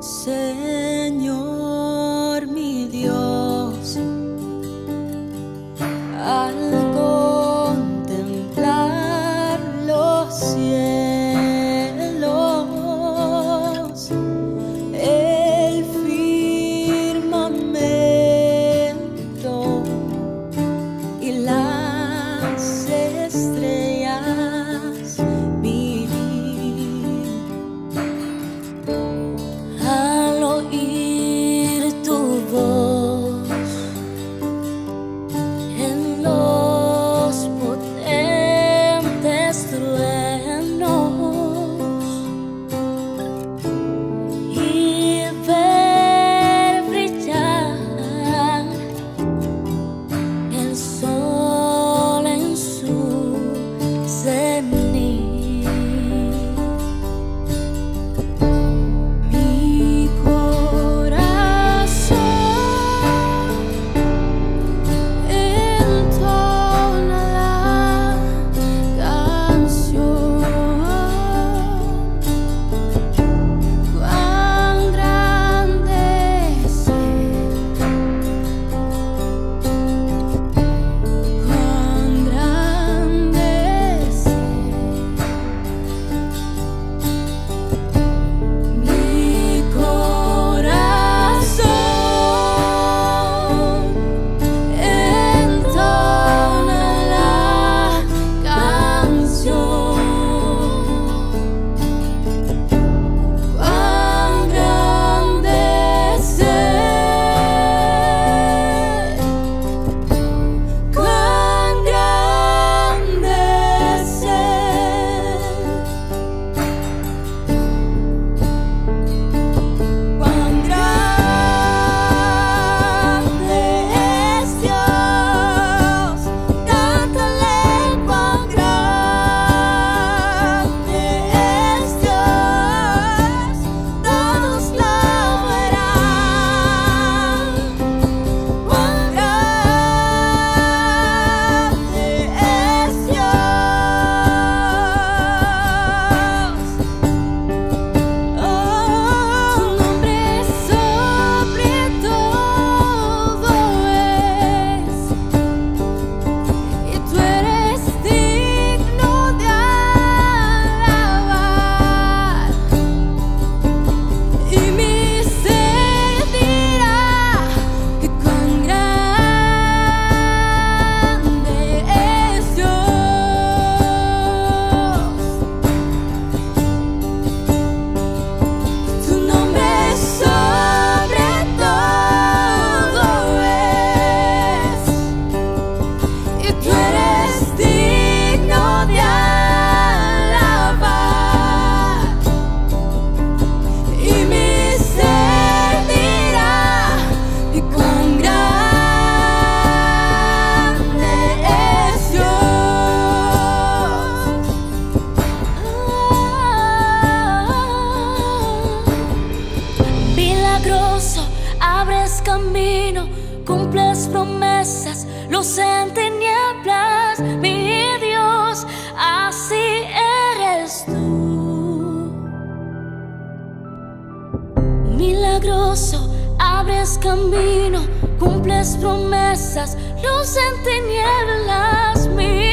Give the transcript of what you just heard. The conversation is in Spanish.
Señor mi Dios, al contemplar los cielos, el firmamento y las estrellas vi, al oír tu voz en los potentes truenos y ver brillar el sol en su cenit, mi corazón entona la canción. Cuán grande es Él, cuán grande es Él. Mi corazón entona la canción. Cuán grande es Él, cuán grande es Él, cuán grande es Dios. Cántale, cuán grande es Dios, todos la verán. Cuán grande es Dios. Tu nombre sobre todo es, y tú eres digno de alabar. Y mi ser dirá que cuán grande es Dios. Tu nombre sobre todo es, y tú eres digno de alabar. Y mi ser dirá que cuán grande es Dios. Milagroso, abres camino, cumples promesas, luz en tinieblas, mi Dios, así eres tú. Milagroso, abres camino, cumples promesas, luz en tinieblas, mi